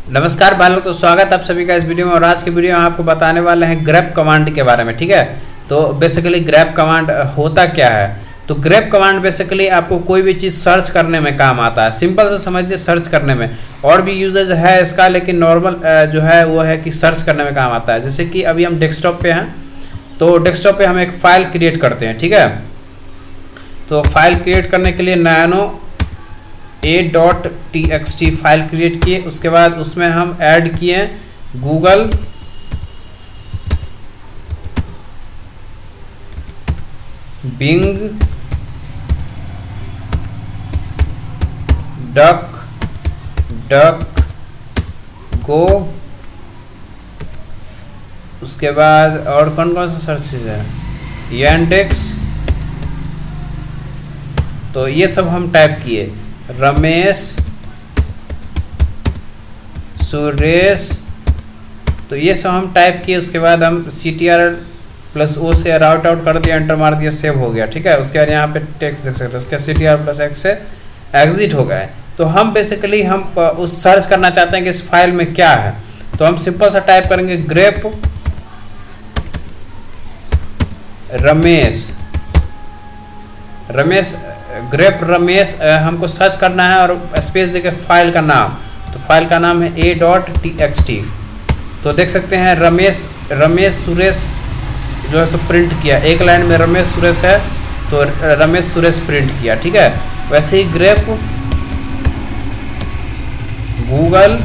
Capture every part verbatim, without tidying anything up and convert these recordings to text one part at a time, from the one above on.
नमस्कार बालक, तो स्वागत आप सभी का इस वीडियो में। और आज के वीडियो में आपको बताने वाले हैं ग्रेप कमांड के बारे में। ठीक है, तो बेसिकली ग्रेप कमांड होता क्या है। तो ग्रेप कमांड बेसिकली आपको कोई भी चीज़ सर्च करने में काम आता है। सिंपल से समझिए, सर्च करने में। और भी यूजेज है इसका, लेकिन नॉर्मल जो है वो है कि सर्च करने में काम आता है। जैसे कि अभी हम डेस्कटॉप पे हैं, तो डेस्कटॉप पे हम एक फाइल क्रिएट करते हैं। ठीक है, तो फाइल क्रिएट करने के लिए nano A dot T X T file create किए। उसके बाद उसमें हम ऐड किए Google Bing DuckDuckGo. उसके बाद और कौन कौन सा सर्च है, यांडेक्स। तो ये सब हम टाइप किए, रमेश, सुरेश। तो ये सब हम टाइप किए। उसके बाद हम C T R plus O से राउट आउट कर दिया, एंटर मार दिया, सेव हो गया। ठीक है, उसके बाद यहाँ पे टेक्स्ट देख सकते हैं, उसके C T R plus X से एग्जिट हो गया है। तो हम बेसिकली हम उस सर्च करना चाहते हैं कि इस फाइल में क्या है। तो हम सिंपल सा टाइप करेंगे ग्रेप रमेश रमेश ग्रेप रमेश हमको सर्च करना है, और स्पेस देके फाइल का नाम। तो फाइल का नाम है A dot T X T. तो देख सकते हैं रमेश रमेश सुरेश जो है सो प्रिंट किया। एक लाइन में रमेश सुरेश है, तो रमेश सुरेश प्रिंट किया। ठीक है, वैसे ही grep Google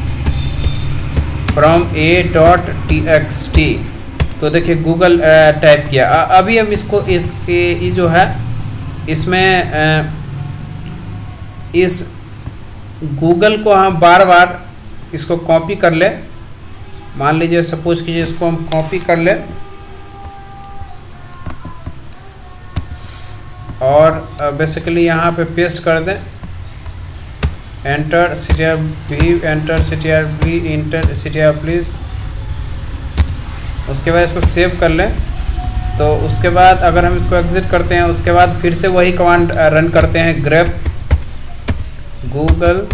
from A dot T X T. तो देखिए गूगल टाइप किया। अभी हम इसको इस ये जो है इसमें इस गूगल को हम बार बार इसको कॉपी कर ले। मान लीजिए सपोज कीजिए इसको हम कॉपी कर ले, और बेसिकली यहाँ पे पेस्ट कर दें। Enter C T R B, enter C T R B, enter C T R please. उसके बाद इसको सेव कर लें। तो उसके बाद अगर हम इसको एग्जिट करते हैं, उसके बाद फिर से वही कमांड रन करते हैं, grep Google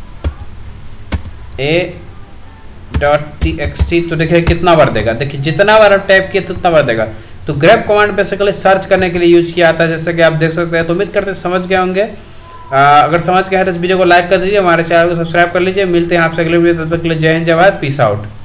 A dot T X T. तो देखिए कितना बार देगा, देखिए जितना बार हम टाइप किए तो उतना बार देगा। तो ग्रेप कमांड बेसिकली सर्च करने के लिए यूज किया आता है, जैसे कि आप देख सकते हैं। तो उम्मीद करते हैं समझ गए होंगे। आ, अगर समझ गए हैं तो इस वीडियो को लाइक कर दीजिए, हमारे चैनल को सब्सक्राइब कर लीजिए। मिलते हैं आपसे अगले वीडियो, तब तक के लिए जय हिंद, जय भारत, पीस आउट।